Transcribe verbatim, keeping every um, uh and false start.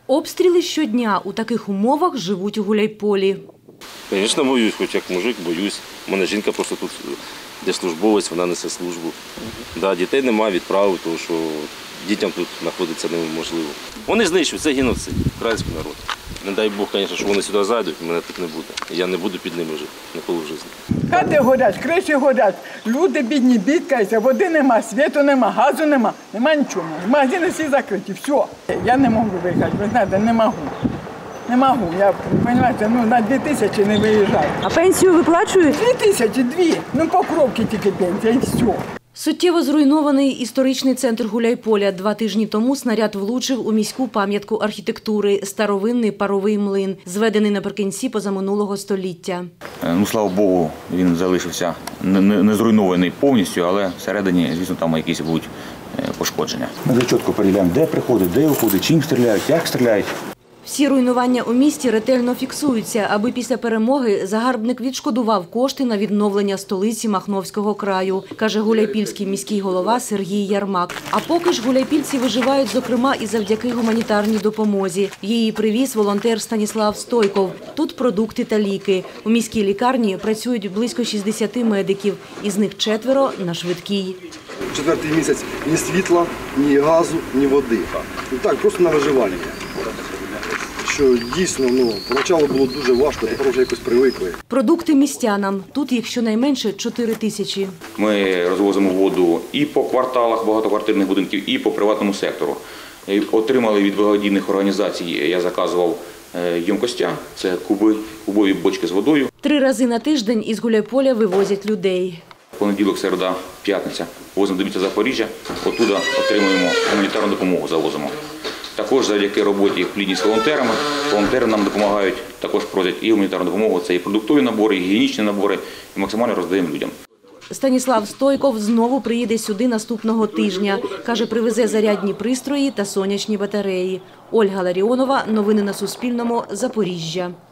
Обстріли щодня. У таких умовах живуть у Гуляйполі. Звісно, боюсь, хоч як мужик боюсь. У мене жінка просто тут, де службовець, вона несе службу. Да, дітей немає, відправив, тому що дітям тут знаходитися неможливо. Вони знищують, це геноцид, український народ. Не дай Бог, звісно, що вони сюди зайдуть, мене тут не буде. Я не буду під ними жити ніколи в житті. Хати горять, криші горять, люди бідні бідкаються, води нема, світу нема, газу нема, нема нічого. Магазини всі закриті, все. Я не можу виїхати, ви знаєте, не можу. Не можу, я, розумієте, ну, на дві тисячі не виїжджаю. А пенсію виплачують? Дві тисячі, дві, ну покровки тільки пенсія і все. Суттєво зруйнований історичний центр Гуляйполя. Два тижні тому снаряд влучив у міську пам'ятку архітектури – старовинний паровий млин, зведений наприкінці позаминулого століття. Ну, слава Богу, він залишився не, не, не зруйнований повністю, але всередині, звісно, там якісь будуть пошкодження. Ми вже чітко перевіряємо, де приходить, де уходить, чим стріляють, як стріляють. Всі руйнування у місті ретельно фіксуються, аби після перемоги загарбник відшкодував кошти на відновлення столиці Махновського краю, каже гуляйпільський міський голова Сергій Ярмак. А поки ж гуляйпільці виживають, зокрема, і завдяки гуманітарній допомозі. Її привіз волонтер Станіслав Стойков. Тут продукти та ліки. У міській лікарні працюють близько шістдесяти медиків, із них четверо на швидкій. Четвертий місяць ні світла, ні газу, ні води. Ну так, просто на виживання. Що дійсно, ну, поначалу було дуже важко, тепер вже якось привикли. Продукти містянам. Тут їх щонайменше чотири тисячі. Ми розвозимо воду і по кварталах багатоквартирних будинків, і по приватному сектору. Отримали від благодійних організацій, я заказував ємкостя, це куби, кубові бочки з водою. Три рази на тиждень із Гуляйполя вивозять людей. Понеділок, середа, п'ятниця возимо до міста Запоріжжя, оттуда отримуємо гуманітарну допомогу, завозимо. Також завдяки роботі в плідні з волонтерами, волонтери нам допомагають, також просять і гуманітарну допомогу, це і продуктові набори, і гігієнічні набори, і максимально роздаємо людям. Станіслав Стойков знову приїде сюди наступного тижня. Каже, привезе зарядні пристрої та сонячні батареї. Ольга Ларіонова. Новини на Суспільному. Запоріжжя.